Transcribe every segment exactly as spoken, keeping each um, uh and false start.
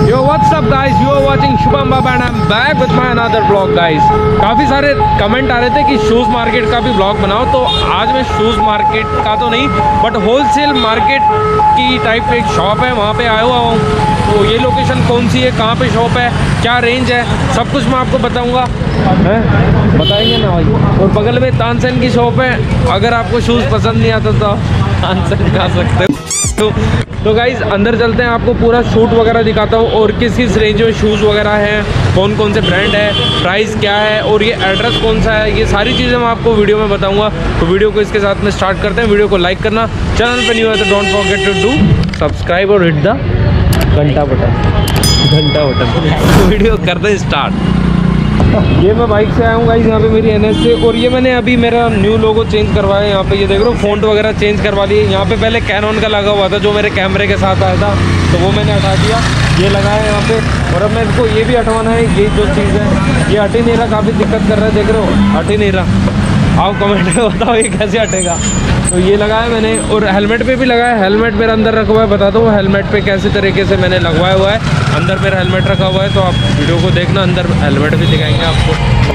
Yo, what's up guys? You are watching Shubham Baba and I'm back with my another vlog guys. काफ़ी सारे comment आ रहे थे कि shoes market का भी ब्लॉग बनाओ, तो आज मैं शूज़ मार्केट का तो नहीं बट होलसेल मार्केट की टाइप एक शॉप है, वहाँ पे आया हुआ हूँ। तो ये लोकेशन कौन सी है, कहाँ पे शॉप है, क्या रेंज है, सब कुछ मैं आपको बताऊँगा, बताएंगे ना भाई। और बगल में तानसेन की शॉप है, अगर आपको शूज़ पसंद नहीं आता तो तानसेन जा सकते हो। तो तो गाइज़ अंदर चलते हैं, आपको पूरा शूट वगैरह दिखाता हूँ और किस किस रेंज में शूज़ वगैरह हैं, कौन कौन से ब्रांड है, प्राइस क्या है और ये एड्रेस कौन सा है, ये सारी चीज़ें मैं आपको वीडियो में बताऊँगा। तो वीडियो को इसके साथ में स्टार्ट करते हैं। वीडियो को लाइक करना, चैनल पे न्यू है तो don't forget to do subscribe और हिट द घंटा बटन घंटा बटन तो वीडियो करते हैं स्टार्ट। ये मैं बाइक से आया हूँ गाइस, यहाँ पे मेरी एन एस से, और ये मैंने अभी मेरा न्यू लोगो चेंज करवाया है। यहाँ पे ये देख रहे हो, फ़ॉन्ट वगैरह चेंज करवा लिए। यहाँ पे पहले कैनन का लगा हुआ था जो मेरे कैमरे के साथ आया था, तो वो मैंने हटा दिया, ये लगा है यहाँ पे। और अब मेरे को ये भी हटवाना है, ये जो चीज़ है ये हट ही नहीं रहा, काफ़ी दिक्कत कर रहा है, देख रहे हो हट ही नहीं रहा। आप कमेंट में बताओ ये कैसे हटेगा। तो ये लगाया मैंने, और हेलमेट पे भी लगाया। हेलमेट मेरा अंदर रखा हुआ है, बता दो हेलमेट पे कैसे तरीके से मैंने लगवाया हुआ है। अंदर मेरा हेलमेट रखा हुआ है, तो आप वीडियो को देखना, अंदर हेलमेट भी दिखाएंगे आपको।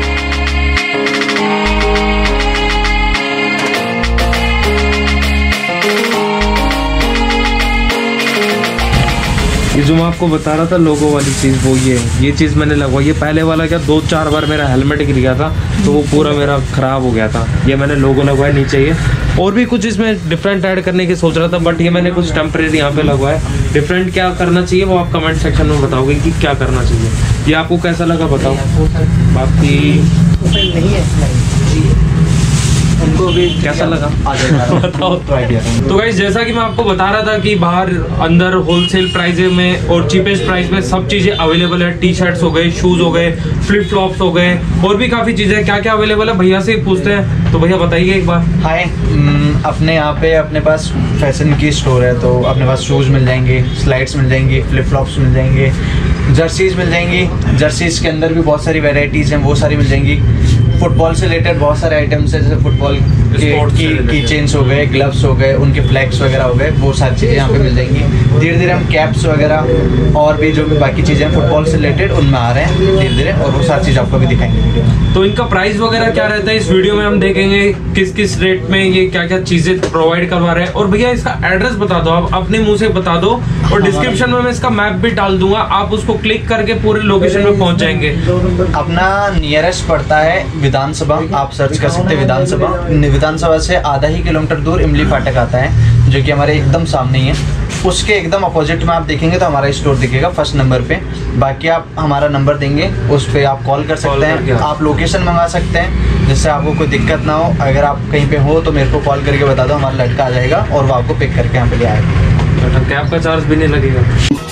ये जो मैं आपको बता रहा था लोगो वाली चीज़, वो ये ये चीज़ मैंने लगवाई है। पहले वाला क्या दो चार बार मेरा हेलमेट गिर गया था, तो वो पूरा मेरा ख़राब हो गया था। ये मैंने लोगो लगवाया नीचे। ये और भी कुछ इसमें डिफरेंट ऐड करने की सोच रहा था, बट ये मैंने कुछ टेम्परेरी यहाँ पे लगवाया। डिफरेंट क्या करना चाहिए वो आप कमेंट सेक्शन में बताओगे कि क्या करना चाहिए। ये आपको कैसा लगा बताओ। बाकी नहीं है उनको भी कैसा लगा बताओ तो आइडिया। तो गाइस जैसा कि मैं आपको बता रहा था कि बाहर अंदर होलसेल प्राइस में और चीपेस्ट प्राइस में सब चीज़ें अवेलेबल है। टी शर्ट्स हो गए, शूज़ हो गए, फ्लिप फ्लॉप्स हो गए, और भी काफ़ी चीज़ें। क्या क्या अवेलेबल है भैया से पूछते हैं। तो भैया बताइए एक बार। हाय, अपने यहाँ पे अपने पास फैशन की स्टोर है, तो अपने पास शूज़ मिल जाएंगे, स्लाइड्स मिल जाएंगी, फ्लिप फ्लॉप्स मिल जाएंगे, जर्सीज मिल जाएंगी। जर्सीज के अंदर भी बहुत सारी वेराइटीज़ हैं, वो सारी मिल जाएंगी। फुटबॉल से रिलेटेड बहुत सारे आइटम्स हैं, जैसे फुटबॉल के की, की चेन्स हो गए, ग्लव्स हो गए, उनके फ्लैग्स वगैरह हो गए, वो सारी चीज़ें यहाँ पे मिल जाएंगी। धीरे धीरे हम कैप्स वगैरह और भी जो भी बाकी चीज़ें हैं फुटबॉल से रिलेटेड उनमें आ रहे हैं धीरे धीरे, और वो सारी चीज़ आपको भी दिखाएंगे वीडियो में। तो इनका प्राइस वगैरह क्या रहता है इस वीडियो में हम देखेंगे, किस किस रेट में ये क्या क्या चीज़ें प्रोवाइड करवा रहे हैं। और भैया इसका एड्रेस बता दो, आप अपने मुँह से बता दो, और डिस्क्रिप्शन में मैं इसका मैप भी डाल दूंगा, आप उसको क्लिक करके पूरे लोकेशन में पहुँच जाएंगे। अपना नियरेस्ट पड़ता है विधानसभा, आप सर्च कर सकते हैं विधानसभा। विधानसभा से आधा ही किलोमीटर दूर इमली फाटक आता है, जो कि हमारे एकदम सामने ही है। उसके एकदम अपोजिट में आप देखेंगे तो हमारा स्टोर दिखेगा फर्स्ट नंबर पे। बाकी आप हमारा नंबर देंगे, उस पर आप कॉल कर सकते हैं, आप लोकेशन मंगा सकते हैं, जिससे आपको कोई दिक्कत ना हो। अगर आप कहीं पे हो तो मेरे को कॉल करके बता दो, हमारा लड़का आ जाएगा और वो आपको पिक करके यहाँ पे ले आएगा। कैब का चार्ज भी नहीं लगेगा।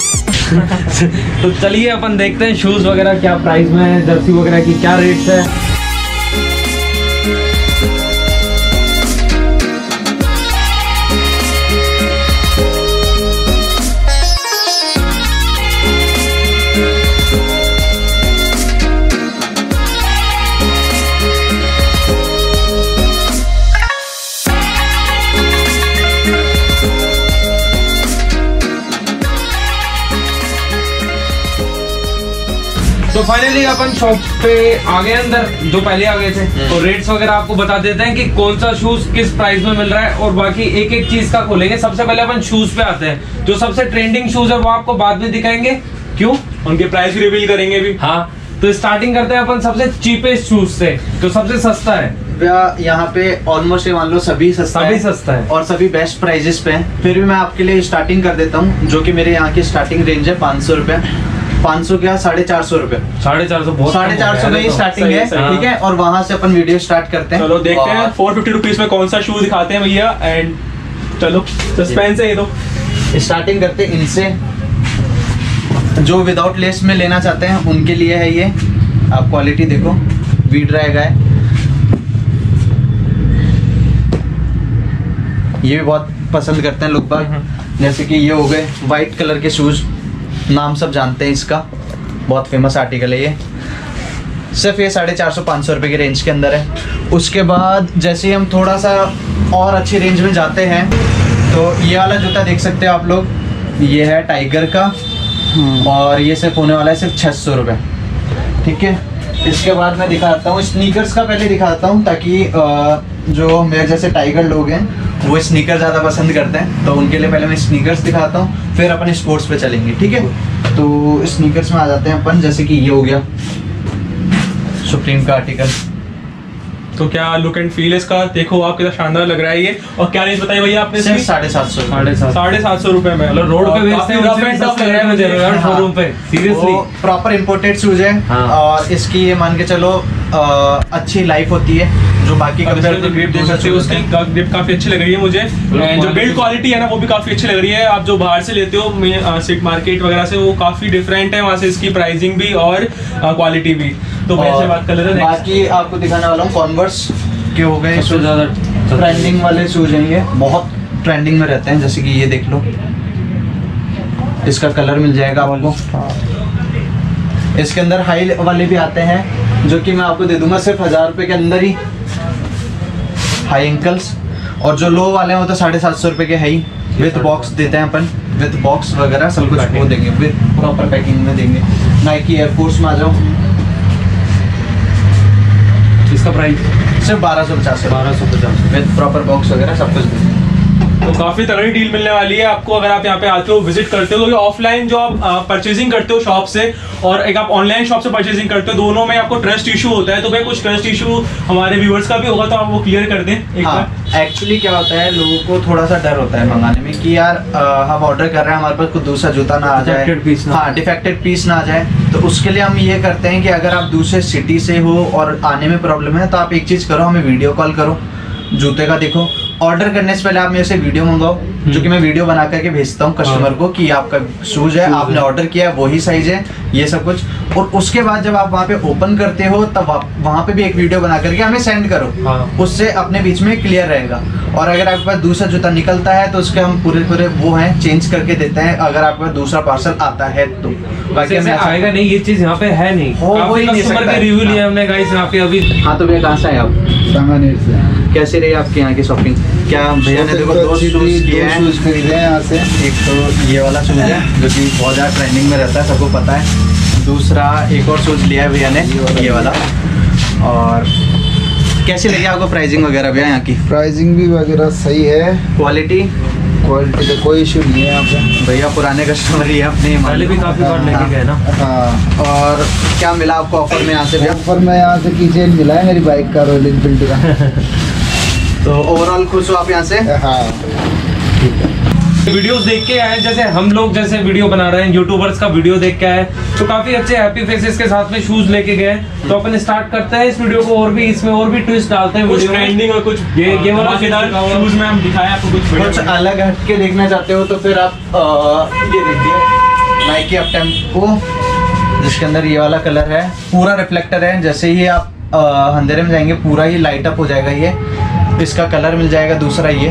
तो चलिए अपन देखते हैं शूज़ वगैरह क्या प्राइस में है, जर्सी वगैरह की क्या रेट्स है। तो फाइनली अपन शॉप पे आ गए अंदर, जो पहले आ गए थे। तो रेट्स वगैरह आपको बता देते हैं कि कौन सा शूज किस प्राइस में मिल रहा है, और बाकी एक एक चीज का खोलेंगे। सबसे पहले अपन शूज पे आते हैं। जो सबसे ट्रेंडिंग शूज है वो आपको बाद में दिखाएंगे, क्यों उनके प्राइस भी रिवील करेंगे भी। हाँ, तो स्टार्टिंग करते हैं अपन सबसे चीपेस्ट शूज से, जो सबसे सस्ता है। यहाँ पे ऑलमोस्ट मान लो सभी सस्ता सभी है, सस्ता है और सभी बेस्ट प्राइजेस पे है। फिर भी मैं आपके लिए स्टार्टिंग कर देता हूँ, जो कि मेरे यहाँ की स्टार्टिंग रेंज है पाँच सौ रुपए पाँच सौ क्या साढ़े चार सौ रुपए साढ़े चार सौ साढ़े चार सौ में स्टार्टिंग है, ठीक है। और वहां से अपन वीडियो स्टार्ट करते हैं। चलो देखते हैं फोर फिफ्टी रुपीज में कौन सा शूज दिखाते हैं भैया। एंड चलो सस्पेंस है ये, तो स्टार्टिंग करते हैं इनसे। जो विदाउट लेस में लेना चाहते हैं उनके लिए है ये। आप क्वालिटी देखो, वी ड्राई है, ये भी बहुत पसंद करते हैं लोग बाग। जैसे कि ये हो गए वाइट कलर के शूज, नाम सब जानते हैं इसका, बहुत फेमस आर्टिकल है ये। सिर्फ ये साढ़े चार सौ पाँच सौ रुपये के रेंज के अंदर है। उसके बाद जैसे ही हम थोड़ा सा और अच्छी रेंज में जाते हैं, तो ये वाला जूता देख सकते हो आप लोग, ये है टाइगर का, और ये सिर्फ होने वाला है सिर्फ छः सौ रुपये। ठीक है, इसके बाद मैं दिखाता हूँ स्नीकर्स का, पहले दिखाता हूँ ताकि अ, जो मेरे जैसे टाइगर लोग हैं वो स्नीकर ज़्यादा पसंद करते हैं, तो उनके लिए पहले मैं स्नीकर्स दिखाता हूँ, फिर अपन स्पोर्ट्स पे चलेंगे। ठीक है, तो स्नीकर्स में आ जाते हैं अपन, जैसे कि ये हो गया सुप्रीम का आर्टिकल। तो क्या लुक एंड फील है इसका, देखो आप कितना शानदार लग रहा है ये। और क्या रेंज बताई भैया आपने सिर्फ इसकी? साढ़े सात सौ साढ़े सात साढ़े सात सौ रुपए में मतलब रोड पे बेचते हैं, काफी rough and tough लग रहा है मुझे यार हाँ। शोरूम पे सीरियसली प्रॉपर इम्पोर्टेड शूज है। हाँ। और इसकी ये मान के चलो अ, अच्छी लाइफ होती है जो बाकी अब इसमें कंपेयर जो ग्रिप देख सकते हो उसकी ग्रिप काफी अच्छी लग रही है मुझे, एंड जो बिल्ड क्वालिटी है ना वो भी काफी अच्छी लग रही है। आप जो बाहर से लेते हो सिट मार्केट वगैरह से वो काफी डिफरेंट है, वहाँ से इसकी प्राइसिंग भी और क्वालिटी भी। तो वैसे बात कर लेते हैं next। बाकी आपको दिखाने वाला हूँ कॉन्वर्स के हो गए सबसे ज्यादा ट्रेंडिंग वाले शूज हैं, ये बहुत ट्रेंडिंग में रहते हैं। जैसे कि ये देख लो, इसका कलर मिल जाएगा आपको। इसके अंदर हाई वाले भी आते हैं जो कि मैं आपको दे दूंगा सिर्फ हजार रुपए के अंदर ही, हाई एंकल्स। और जो लो वाले हैं वो तो साढ़े सात सौ रुपए के है ही, विथ बॉक्स देते हैं अपन, विथ बॉक्स वगैरह सब कुछ वो देंगे, विथ प्रॉपर पैकिंग में देंगे। नाइकी एयरफोर्स में आ जाओ, इसका प्राइस सिर्फ बारह सौ पचास बारह सौ पचास विथ प्रॉपर बॉक्स वगैरह सब कुछ देंगे। तो काफी तगड़ी डील मिलने वाली है आपको अगर आप यहाँ पे आते हो, विजिट करते हो। क्योंकि ऑफलाइन जो आप परचेजिंग करते हो शॉप से और एक आप ऑनलाइन शॉप से परचेजिंग करते हो, दोनों में आपको ट्रस्ट इशू होता है। तो भाई कुछ ट्रस्ट इशू हमारे व्यूअर्स का भी होगा, तो आप वो क्लियर कर दें एक हाँ, बार। एक्चुअली क्या होता है, लोगों को थोड़ा सा डर होता है मंगाने में कि यार आ, हम ऑर्डर कर रहे हैं, हमारे पास कुछ दूसरा जूता ना आ जाए, Defected piece ना हाँ डिफेक्टेड पीस ना आ जाए। तो उसके लिए हम ये करते हैं कि अगर आप दूसरे सिटी से हो और आने में प्रॉब्लम है तो आप एक चीज करो, हमें वीडियो कॉल करो, जूते का देखो। ऑर्डर करने से पहले आप मेरे से वीडियो मंगाओ, जो कि मैं वीडियो बना करके भेजता हूँ कस्टमर को कि आपका शूज है, आपने ऑर्डर किया है, वही साइज है, ये सब कुछ। और उसके बाद जब आप वहाँ पे ओपन करते हो तब आप वहाँ पे भी एक वीडियो बना करके हमें सेंड करो, हाँ। उससे अपने बीच में क्लियर रहेगा। और अगर आपके पास दूसरा जूता निकलता है तो उसके हम पूरे पूरे वो हैं चेंज करके देते हैं, अगर आपके पास दूसरा पार्सल आता है तो। बाकी वैसे हमें आएगा नहीं, ये चीज यहाँ पे है नहीं। हो- हो ही काफी नहीं कस्टमर सकता के है। रिव्यू लिया हमने गाइस यहाँ पे अभी। हाँ, तो भैया कहाँ से आए आप? सांगानेर से। कैसे रही आपके यहाँ की शॉपिंग? क्या भैया ने देखो दो शूज किए हैं, शूज खरीदे हैं यहाँ से। एक तो ये वाला शूज है जो कि बहुत ज़्यादा ट्रेंडिंग में रहता है, सबको पता है। दूसरा एक और शूज लिया है भैया ने, ये वाला। और कैसी लगी आपको प्राइसिंग वगैरह भैया यहाँ की? प्राइसिंग भी वगैरह सही है, क्वालिटी क्वालिटी का कोई इशू नहीं है यहाँ पे। भैया पुराने कस्टमर ही है अपने, पहले भी काफी बार लेके गए ना। हाँ, और क्या मिला आपको ऑफर में यहाँ से भैया? ऑफर में यहाँ से कीचेन मिला है मेरी बाइक का, रॉयल एनफील्ड का। तो ओवरऑल खुश हो आप यहाँ से? हाँ, वीडियोस देख के आए, जैसे हम लोग जैसे वीडियो बना रहे हैं, यूट्यूबर्स का वीडियो देख के आए, तो काफी अच्छे हैप्पी फेसेस के साथ में शूज लेके गए। तो अपन स्टार्ट करते हैं इस वीडियो को, और भी इसमें और भी ट्विस्ट डालते हैं कुछ वीडियो में। ट्रेंडिंग और कुछ ये ये वाला धमाकेदार शूज में हम दिखाया आपको कुछ कुछ बढ़िया- अलग हट के देखना चाहते हो तो फिर आप अ, ये देखिए नाइकी अप टेम्पो, जिसके अंदर ये वाला कलर है, पूरा रिफ्लेक्टर है। जैसे ही आप अ, अंधेरे में जाएंगे पूरा ही लाइट अप हो जाएगा ये। इसका कलर मिल जाएगा दूसरा ये,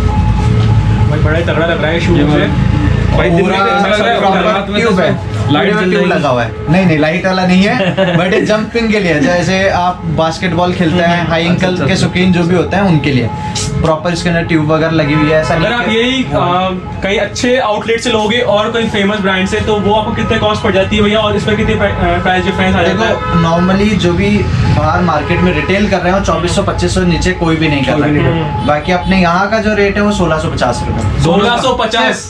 भाई बड़ा ही तगड़ा लग रहा है शूज ये मुझे। भाई दिन में पूरा कैसा लग रहा है? proper रात में तो ट्यूब है, लाइट पूरा जल ट्यूब जाएगी। लगा हुआ है। नहीं नहीं लाइट वाला नहीं है, बट ये जंपिंग के लिए, जैसे आप बास्केटबॉल खेलते हैं, हाई अच्छा, एंकल अच्छा, के अच्छा। शौकीन जो भी होते हैं उनके लिए प्रॉपर इसके अंदर ट्यूब वगैरह लगी हुई है। ऐसा अगर नहीं आप कि- यही आ, कई अच्छे आउटलेट से लोगे और कोई फेमस ब्रांड से, तो वो आपको कितने कॉस्ट पड़ जाती है भैया, और इस पर कितने प्राइस डिफरेंस आ जाता है? देखो नॉर्मली जो भी बाहर मार्केट में रिटेल कर रहे हो चौबीस सौ पच्चीस सौ नीचे कोई भी नहीं कर कोई भी नहीं रहा है। बाकी अपने यहाँ का जो रेट है वो सोलह सौ पचास रुपए। सोलह सौ पचास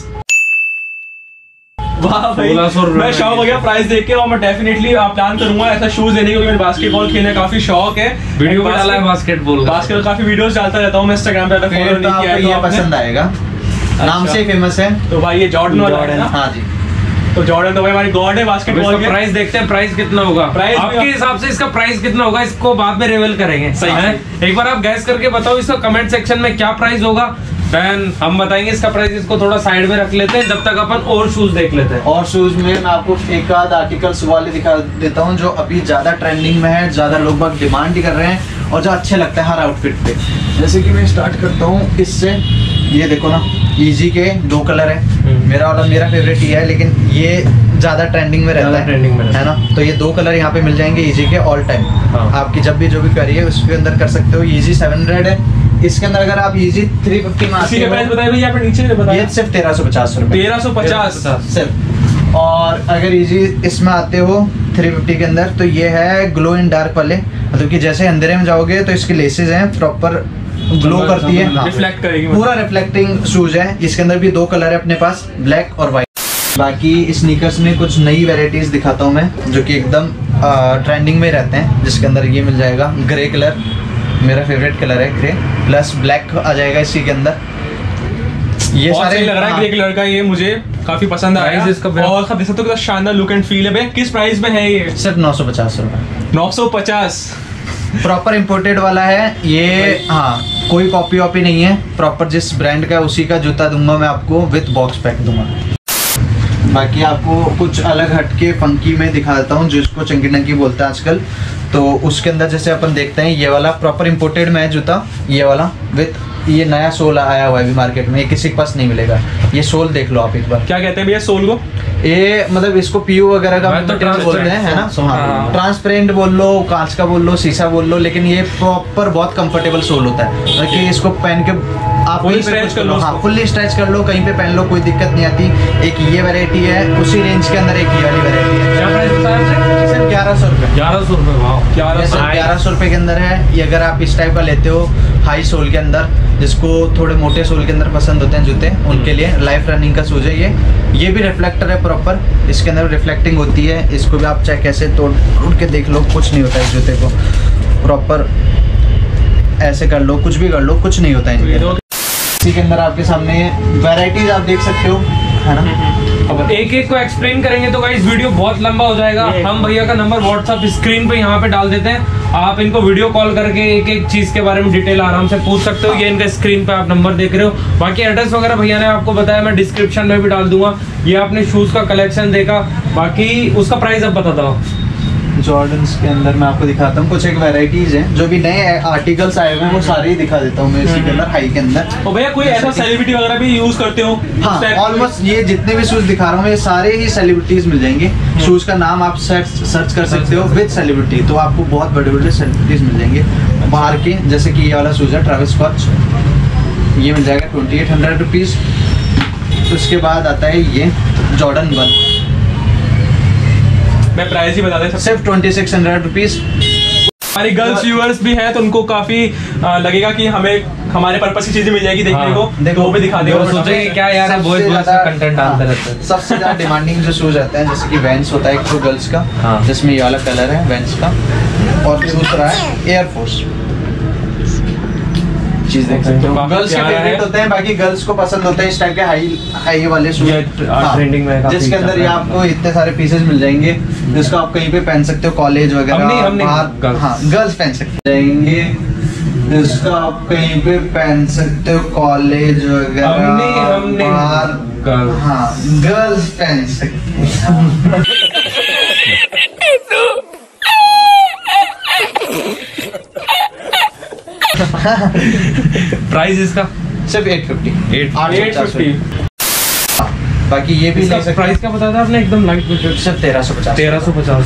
वाह भाई, सोलह सौ रुपए मैं में शौक हो गया प्राइस देख के, और मैं डेफिनेटली प्लान करूंगा ऐसा शूज लेने, क्योंकि मुझे बास्केटबॉल खेलने का काफी शौक है। वीडियो में डाला है बास्केटबॉल का। बास्केटबॉल काफी वीडियोस डालता रहता हूँ मैं इंस्टाग्राम पे, अगर फिर फॉलो तो नहीं किया आपको है तो ये आपने। पसंद आएगा, नाम अच्छा। से ही फेमस है। तो भाई ये जॉर्डन वाला है ना? हाँ जी। तो जॉर्डन तो भाई हमारी गॉड है अब बास्केटबॉल इसका के। प्राइस देखते हैं, प्राइस कितना होगा। प्राइस भी- आपके हिसाब से इसका प्राइस कितना होगा, इसको बाद में रिवील करेंगे। सही है? एक बार आप गैस करके बताओ इसका कमेंट सेक्शन में क्या प्राइस होगा, देन हम बताएंगे इसका प्राइस। इसको थोड़ा साइड में रख लेते हैं जब तक अपन और शूज देख लेते हैं। और शूज में मैं आपको एक आध आर्टिकल्स वाले दिखा देता हूँ जो अभी ज्यादा ट्रेंडिंग में है, ज्यादा लोग बाग डिमांड ही कर रहे हैं और जो अच्छे लगते हैं हर आउटफिट पे। जैसे कि मैं स्टार्ट करता हूँ इससे, ये देखो ना, इजी के दो कलर है। मेरा वाला मेरा फेवरेट ये है, लेकिन ये ज्यादा ट्रेंडिंग में रहता ज्यादा है, trending में रहता है ना। तो ये दो कलर यहाँ पे मिल जाएंगे इजी के ऑल टाइम। हाँ। आपकी जब भी जो भी क्वेरी है उसके अंदर कर सकते हो। इजी सेवन हंड्रेड है, इसके अंदर अगर आप इजी थ्री फिफ्टी में इसी आते के हो प्राइस बताइए भैया, आप नीचे ये बताइए। सिर्फ तेरह सौ पचास रुपए तेरह सौ पचास सिर्फ। और अगर इजी इसमें आते हो थ्री फिफ्टी के अंदर, तो ये है ग्लो इन डार्क वाले, मतलब कि जैसे अंधेरे में जाओगे तो इसकी लेसेस हैं प्रॉपर ग्लो करती है, हाँ, रिफ्लेक्ट करेगी, पूरा रिफ्लेक्टिंग शूज है। इसके अंदर भी दो कलर है अपने पास, ब्लैक और वाइट। बाकी स्नीकर्स में कुछ नई वेराइटीज दिखाता हूँ मैं, जो कि एकदम ट्रेंडिंग में रहते हैं, जिसके अंदर ये मिल जाएगा ग्रे कलर, मेरा फेवरेट कलर है ग्रे, प्लस ब्लैक आ जाएगा इसी के अंदर। ये बहुत सारे सही लग रहा है ग्रे कलर का, ये मुझे काफी पसंद आया इसका और आप देख सकते हो कितना शानदार लुक एंड फील है। भैया किस प्राइस में है ये? सिर्फ नौ सौ पचास रुपए। नौ सौ पचास प्रॉपर इम्पोर्टेड वाला है ये, हाँ, कोई कॉपी वॉपी नहीं है, प्रॉपर जिस ब्रांड का है उसी का जूता दूंगा मैं आपको, विथ बॉक्स पैक दूंगा। बाकी आपको कुछ अलग हटके फंकी में दिखा देता हूँ, जिसको चंकी टंकी बोलते हैं आजकल। तो उसके अंदर जैसे अपन देखते हैं, ये वाला प्रॉपर इम्पोर्टेड में है जूता, ये वाला विथ ये नया सोल आया हुआ है अभी मार्केट में, ये किसी के पास नहीं मिलेगा। ये सोल देख लो आप एक बार, क्या कहते हैं भैया सोल को? ये मतलब इसको पीयू वगैरह का मैं तो मटेरियल बोलते हैं, है ना, हाँ। ट्रांसपेरेंट बोल लो, कांच का बोल लो, शीशा बोल लो, लेकिन ये प्रॉपर बहुत कंफर्टेबल सोल होता है, मतलब कि इसको पहन के आप Full कहीं पे stretch कुछ कर लो हाँ, उसको। फुल्ली स्ट्रेच कर लो, कहीं पे पहन लो, कोई दिक्कत नहीं आती। एक ये वैरायटी है, उसी रेंज के अंदर एक ये वाली वैरायटी है, क्या प्राइस बताया आपने? सिर्फ ग्यारह सौ रुपये ग्यारह सौ रुपये वाह, ये ग्यारह सिर्फ सौ ग्यारह सौ रुपये के अंदर है। ये अगर आप इस टाइप का लेते हो हाई सोल के अंदर, जिसको थोड़े मोटे सोल के अंदर पसंद होते हैं जूते, उनके लिए लाइफ रनिंग का शूज है ये। ये भी रिफ्लेक्टर है प्रॉपर, इसके अंदर रिफ्लेक्टिंग होती है, इसको भी आप चाहे कैसे तोड़ तोड़ के देख लो, कुछ नहीं होता है इस जूते को, प्रॉपर ऐसे कर लो, कुछ भी कर लो, कुछ नहीं होता है इनके अंदर। इसी के अंदर आपके सामने वैरायटीज आप देख सकते हो, है ना। अब एक एक को एक्सप्लेन करेंगे तो गाइस वीडियो बहुत लंबा हो जाएगा। हम भैया का नंबर व्हाट्सएप स्क्रीन पे यहाँ पे डाल देते हैं, आप इनको वीडियो कॉल करके एक एक चीज के बारे में डिटेल आराम से पूछ सकते हो। ये इनका स्क्रीन पे आप नंबर देख रहे हो। बाकी एड्रेस वगैरह भैया ने आपको बताया, मैं डिस्क्रिप्शन में भी डाल दूंगा। ये आपने शूज का कलेक्शन देखा, बाकी उसका प्राइस अब बता दो। जॉर्डन्स के अंदर मैं आपको दिखाता हूँ कुछ एक वैरायटीज हैं, जो भी नए आर्टिकल्स आए हुए हैं वो सारे ही दिखा देता हूँ मैं इसी के अंदर, हाई के अंदर। और भैया कोई ऐसा सेलिब्रिटी वगैरह भी यूज करते हो? हाँ, ऑलमोस्ट ये जितने भी शूज दिखा रहा हूँ ये सारे ही सेलिब्रिटीज मिल जाएंगे। शूज का नाम आप सर्च सर्च कर सकते हो विद सेलिब्रिटी, तो आपको बहुत बड़े बड़े सेलिब्रिटीज मिल जाएंगे बाहर के। जैसे कि ये वाला शूज है ट्रैविस स्कॉट, ये मिल जाएगा ट्वेंटी एट हंड्रेड रुपीज। उसके बाद आता है ये जॉर्डन वन, मैं प्राइस ही बता दे सकता सिर्फ ट्वेंटी सिक्स हंड्रेड रुपीज। हमारी गर्ल्स व्यूअर्स भी हैं तो उनको काफी आ, लगेगा कि हमें हमारे पर्पस की चीजें मिल जाएगी देखने हाँ, को, देखो, तो वो भी दिखा देखो, देगा। सोचेंगे क्या यार है, बॉयज बॉयज का कंटेंट डालते रहते हैं। सबसे ज्यादा डिमांडिंग जो शूज रहते हैं, जैसे कि वैंस होता है एक तो गर्ल्स का, हाँ। जिसमें ये वाला कलर है वैंस का, और फिर दूसरा है एयरफोर्स। चीज देख सकते हो, काफी गर्ल्स के प्यारा फेवरेट है। होते हैं, बाकी गर्ल्स को पसंद होते हैं इस टाइप के हाई हाई वाले शूज, ये ट्रेंडिंग में काफी जिसके अंदर चल ये रहा है। आपको इतने सारे पीसेस मिल जाएंगे, जिसको आप कहीं पे पहन सकते हो, कॉलेज वगैरह, हम नहीं, हम नहीं, बाहर, girls। हाँ गर्ल्स पहन सकते जाएंगे, जिसको आप कहीं पे पहन सकते हो, कॉलेज वगैरह, हम नहीं, हम नहीं, बाहर, girls। हाँ गर्ल्स पहन सकते हैं। प्राइस इसका सिर्फ eight fifty Eight- eight fifty. बाकी ये भी इसका ले सकते प्राइस क्या बताया था आपने? एकदम लाइट हैं, सिर्फ तेरह सौ पचास। तेरह सौ पचास।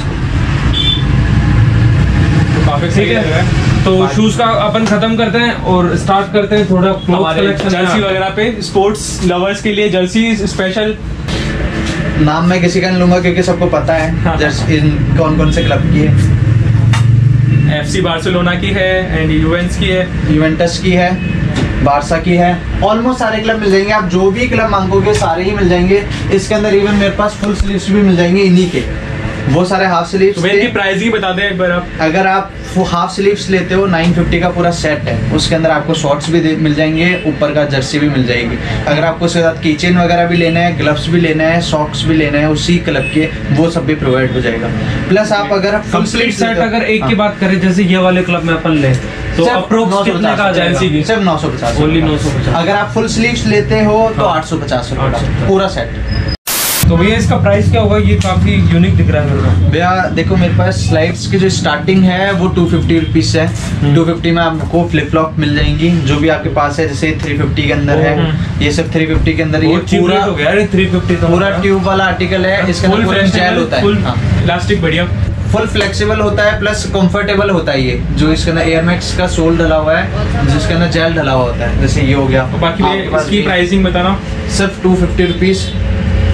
काफी ठीक सही लग रहा है, है। तो शूज का अपन खत्म करते हैं और स्टार्ट करते हैं थोड़ा क्लोथ हमारे कलेक्शन जर्सी वगैरह पे स्पोर्ट्स लवर्स के लिए जर्सी स्पेशल। नाम मैं किसी का नहीं लूंगा क्योंकि सबको पता हाँ। है जर्सी इन कौन कौन से क्लब की है। एफसी बार्सिलोना की है एंड यूवेंट्स की है, यूवेंटस की है, बारसा की है, ऑलमोस्ट सारे क्लब मिल जाएंगे। आप जो भी क्लब मांगोगे सारे ही मिल जाएंगे। इसके अंदर इवन मेरे पास फुल स्लीव्स भी मिल जाएंगे इन्हीं के, वो सारे हाफ तो स्लीव्स भैया इनकी प्राइसिंग बता दें एक बार आप। अगर आप हाफ स्लीव्स लेते हो नाइन फिफ्टी का पूरा सेट है, उसके अंदर आपको शॉर्ट्स भी दे- मिल जाएंगे, ऊपर का जर्सी भी मिल जाएगी। अगर आपको उसके साथ कीचेन वगैरह भी लेना है, ग्लव्स भी लेना है, सॉक्स भी लेना है उसी क्लब के, वो सब भी प्रोवाइड हो जाएगा। प्लस आप अगर फुल कंप्लीट सेट अगर एक की बात करें, जैसे ये वाले क्लब में अपन ले तो अप्रोक्स कितने का आ जाएगा? सिर्फ नौ सौ पचास Only नौ सौ पचास। अगर आप फुल स्लीव्स लेते हो तो हाँ। आठ सौ पचास रुपए आठ सौ का पचास। पूरा सेट। तो भैया इसका प्राइस क्या होगा? ये काफी यूनिक दिख रहा है मेरे को। भैया देखो मेरे पास स्लाइड्स की जो स्टार्टिंग है वो टू फिफ्टी रुपीज है। टू फिफ्टी में आपको फ्लिप फ्लॉप मिल जाएंगी जो भी आपके पास है, जैसे थ्री फिफ्टी के अंदर है, ये सब थ्री फिफ्टी के अंदर। ये बहुत cheap पूरा rate हो गया है तीन सौ पचास तो पूरा ट्यूब वाला आर्टिकल है, इसके अंदर पूरा जेल होता फुल है, हाँ। इलास्टिक बढ़िया। फुल फ्लेक्सिबल होता है प्लस कंफर्टेबल होता है। ये जो इसके अंदर एयर मैक्स का सोल डला हुआ है, जिसके अंदर जेल डला हुआ होता है, जैसे ये हो गया। तो बाकी आपके पास इसकी ये प्राइसिंग बताना। सिर्फ टू फिफ्टी रुपीज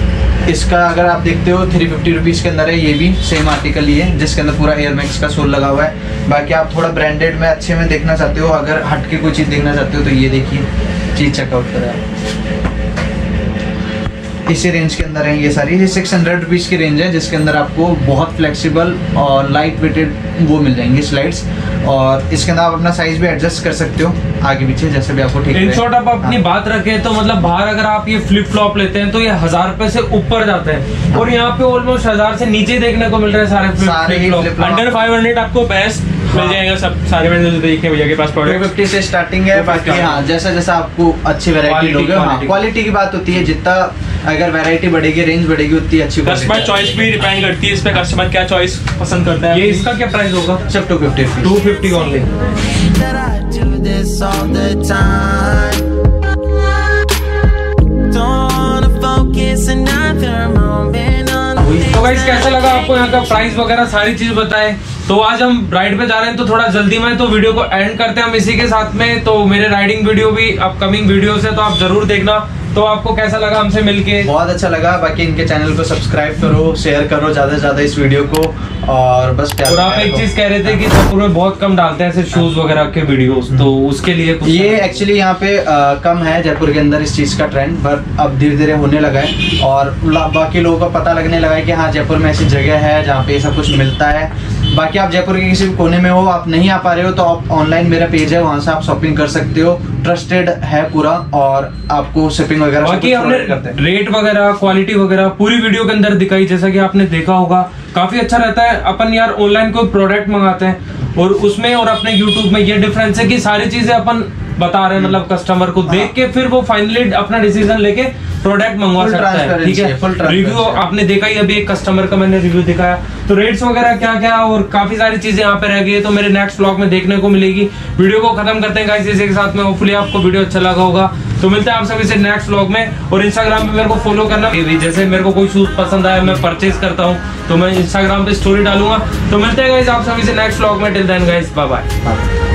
इसका अगर आप देखते हो थ्री फिफ्टी रुपीज़ के अंदर है, ये भी सेम आर्टिकल ही है जिसके अंदर पूरा एयर मैक्स का सोल लगा हुआ है। बाकी आप थोड़ा ब्रांडेड में अच्छे में देखना चाहते हो, अगर हट के कोई चीज़ देखना चाहते हो तो ये देखिए चीज़ चेकआउट करें आप। इसी रेंज के अंदर है ये सारी, ये सिक्स हंड्रेड रुपीज़ की रेंज है जिसके अंदर आपको बहुत फ्लेक्सिबल और लाइट वेटेड वो मिल जाएंगे स्लाइड्स, और इसके अंदर आप अपना साइज भी एडजस्ट कर सकते हो आगे पीछे जैसे भी आपको ठीक इन शॉर्ट आप अपनी बात रखें तो मतलब बाहर अगर आप ये फ्लिप फ्लॉप लेते हैं तो ये हजार रुपए से ऊपर जाते हैं, और यहाँ पे ऑलमोस्ट हजार से नीचे देखने को मिल रहे हैं सारे सारे ही flip flip flop. flop। Under five hundred आपको बेस्ट मिल जाएगा सब सारे ब्रांड देखिए भैया के पास टू प्रोडक्ट। फिफ्टी से स्टार्टिंग है। बाकी हाँ जैसा जैसा आपको अच्छी वैरायटी Quality, लोगे, हाँ quality। क्वालिटी की बात होती है, जितना अगर वैरायटी बढ़ेगी रेंज बढ़ेगी उतनी अच्छी कस्टमर quality चॉइस भी डिपेंड करती है इस पे, कस्टमर क्या चॉइस पसंद करता है। ये इसका क्या प्राइस होगा? है। सिर्फ two fifty rupees. Two fifty only. that I do this all the time. Don't wanna focus another moment on तो गाइस कैसा लगा आपको यहाँ का प्राइस वगैरह सारी चीज बताए। तो आज हम राइड पे जा रहे हैं तो थोड़ा जल्दी में, तो वीडियो को एंड करते हैं हम इसी के साथ में। तो मेरे राइडिंग वीडियो भी अपकमिंग वीडियोस है तो आप जरूर देखना। तो आपको कैसा लगा हमसे मिलके? बहुत अच्छा लगा। बाकी इनके चैनल को सब्सक्राइब करो, शेयर करो ज्यादा से ज्यादा इस वीडियो को, और बस प्यार और आप एक चीज कह रहे थे कि जयपुर में बहुत कम डालते हैं ऐसे शूज वगैरह के वीडियोस, तो उसके लिए कुछ ये एक्चुअली यहाँ पे आ, कम है जयपुर के अंदर इस चीज़ का ट्रेंड, पर अब धीरे धीरे होने लगा है और ला- बाकी लोगों को पता लगने लगा है कि हाँ जयपुर में ऐसी जगह है जहाँ पे ये सब कुछ मिलता है। बाकी आप जयपुर के किसी भी कोने में हो, आप नहीं आ पा रहे हो तो आप ऑनलाइन मेरा पेज है वहाँ से आप शॉपिंग कर सकते हो, ट्रस्टेड है पूरा, और आपको शिपिंग वगैरह सब बाकी कुछ हमने provide करते हैं। रेट वगैरह क्वालिटी वगैरह पूरी वीडियो के अंदर दिखाई, जैसा कि आपने देखा होगा काफी अच्छा रहता है। अपन यार ऑनलाइन कोई प्रोडक्ट मंगाते हैं और उसमें और अपने यूट्यूब में ये डिफरेंस है कि सारी चीजें अपन बता रहे हैं, मतलब कस्टमर को देख के फिर वो फाइनली अपना डिसीजन लेके प्रोडक्ट मंगवा Full सकता है। transparency ठीक है, full है, transparency रिव्यू है। आपने देखा ही, अभी एक कस्टमर का मैंने रिव्यू दिखाया। तो रेट्स वगैरह क्या क्या और काफी सारी चीजें यहाँ पे रह गई है तो मेरे नेक्स्ट व्लॉग में देखने को मिलेगी। वीडियो को खत्म करते हैं गाइस इसी के साथ में। होपफुली आपको वीडियो अच्छा लगा होगा। तो मिलते हैं आप सभी से नेक्स्ट व्लॉग में, और इंस्टाग्राम पे मेरे को फॉलो करना। जैसे मेरे को कोई शूज पसंद आया मैं परचेज करता हूँ तो मैं इंस्टाग्राम पे स्टोरी डालूंगा। तो मिलते हैं गाइस आप सभी से नेक्स्ट व्लॉग में। Till then guys bye bye.